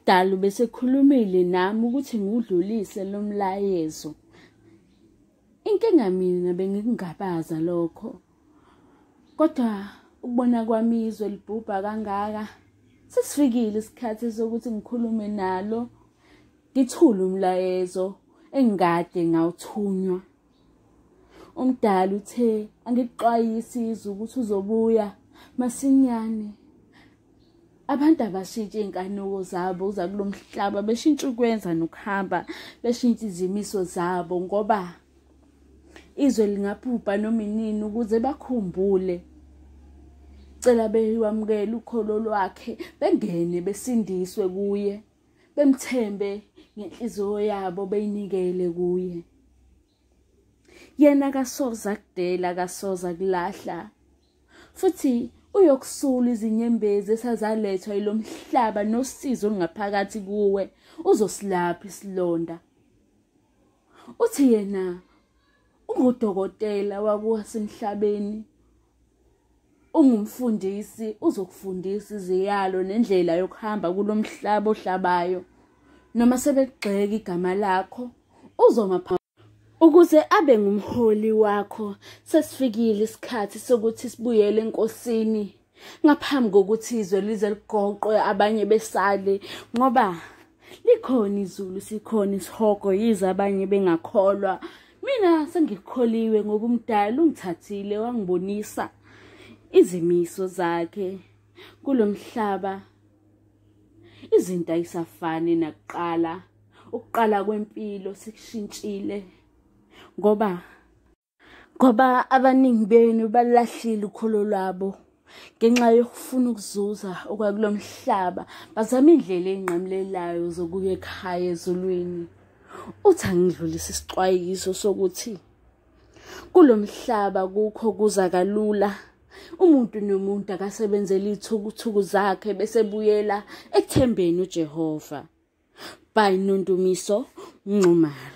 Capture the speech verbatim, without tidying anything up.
Umdali bese khulumile nami ukuthi ngudlulise lo mlayezo. Inkinga mina bengingabaza lokho. Kodwa ukubona kwami izwe libhubha kangaka, sesifikile isikhathi sokuthi ngikhulume nalo, ngithule umlayezo engade ngawuthunywa. Umdali uthe angikuxwayisise ukuthi uzobuya masinyane. Abantu abashintshe inkanuko zabo uza kulomhlaba, beshintsha ukwenza nokuhamba, beshintsha izimiso zabo ngoba izwe lingabhubha noma inini ukuze bakhumbule. Cela bewamukele ukholo lwakhe, bengene besindiswe kuye, bemthembe ngenhliziyo yabo beyinikele kuye. Yena kasoza kudela, kasoza kulahla, futhi uyokusula izinyembezi esazalethwa yilomhlaba nosizo olungaphakathi kuwe, uzosilapha isilonda. Uthi yena ungudokotela wakuwasemhlabeni, ungumfundisi, uzokufundisa iziyalo nendlela yokuhamba kulomhlaba ohlabayo. Noma sebegxeka igama lakho, uzoma ukuze abe ngumholi wakho. Sesifikile isikhathi sokuthi sibuyele enkosini ngaphambi kokuthi izwe lize ligoqwe abanye besale, ngoba likhona izulu, sikhona isihogo, yize abanye bengakholwa. Mina sengikholiwe ngoba umdali ungithathile wangibonisa izimiso zakhe kulomhlaba. Izinto ayisafani nakuqala, ukuqala kwempilo sekushintshile ngoba ngoba abaningi benu balahlile ukholo lwabo ngenxa yokufuna ukuzuza okwakulomhlaba, bazama indlela enqamlelayo zokuya ekhaya ezulwini. Uthi angidlulise isixwayiso sokuthi kulomhlaba kukho kuza kalula. Umuntu nomuntu akasebenzele izithukuthuku zakhe bese buyela ekuthembeni uJehova. By Nondumiso Ncumalo.